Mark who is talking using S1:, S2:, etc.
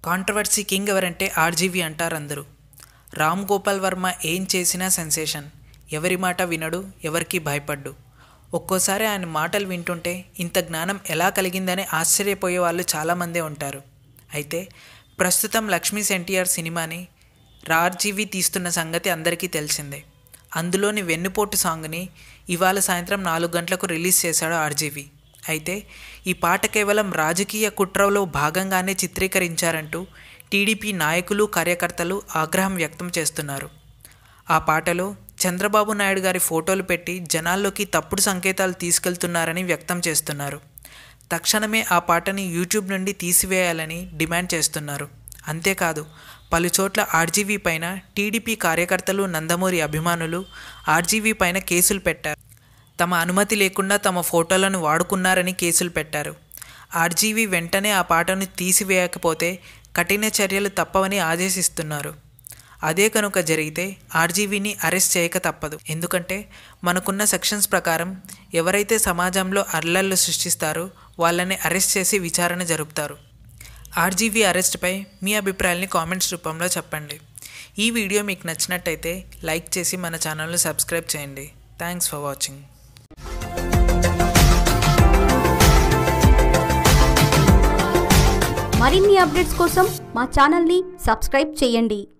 S1: Controversy king ఎవరంటే RGV అంటారు అందరూ. రామ్ గోపాల్ వర్మ ఏం చేసినా సెన్సేషన్. ఎవరి మాట వినడు, ఎవరికి భయపడ్డు. ఒక్కోసారి ఆయన మాటలు వింటుంటే ఇంత జ్ఞానం ఎలా కలిగిందని ఆశ్చర్యపోయే వాళ్ళు చాలామందే ఉంటారు. అయితే ప్రస్తుతం లక్ష్మీస్ ఎన్టీఆర్ సినిమాని ఆర్జీవి తీస్తున్న సంగతి అందరికీ తెలిసిందే. అందులోని వెన్నుపోటు సాంగ్ని ఇవాళ సాయంత్రం 4 గంటలకు రిలీజ్ చేశాడు ఆర్జీవి. అయితే ఈ పాట కేవలం రాజకీయ కుట్రలో భాగంగానే చిత్రీకరించారంటూ టీడీపీ నాయకులు, కార్యకర్తలు ఆగ్రహం వ్యక్తం చేస్తున్నారు. ఆ పాటలో చంద్రబాబు నాయుడు గారి ఫోటోలు పెట్టి జనాల్లోకి తప్పుడు సంకేతాలు తీసుకెళ్తున్నారని వ్యక్తం చేస్తున్నారు. తక్షణమే ఆ పాటని యూట్యూబ్ నుండి తీసివేయాలని డిమాండ్ చేస్తున్నారు. అంతేకాదు పలుచోట్ల ఆర్జీవి పైన టీడీపీ కార్యకర్తలు, నందమూరి అభిమానులు ఆర్జీవి పైన కేసులు పెట్టారు. తమ అనుమతి లేకుండా తమ ఫోటోలను వాడుకున్నారని కేసులు పెట్టారు. ఆర్జీవి వెంటనే ఆ పాటను తీసివేయకపోతే కఠిన చర్యలు తప్పవని ఆదేశిస్తున్నారు. అదే కనుక జరిగితే ఆర్జీవిని అరెస్ట్ చేయక తప్పదు. ఎందుకంటే మనకున్న సెక్షన్స్ ప్రకారం ఎవరైతే సమాజంలో అల్లర్లు సృష్టిస్తారో వాళ్ళని అరెస్ట్ చేసి విచారణ జరుపుతారు. ఆర్జీవి అరెస్ట్పై మీ అభిప్రాయాల్ని కామెంట్స్ రూపంలో చెప్పండి. ఈ వీడియో మీకు నచ్చినట్టయితే లైక్ చేసి మన ఛానల్ని సబ్స్క్రైబ్ చేయండి. Thanks for watching.
S2: మరిన్ని అప్డేట్స్ కోసం మా ఛానల్ని సబ్స్క్రైబ్ చేయండి.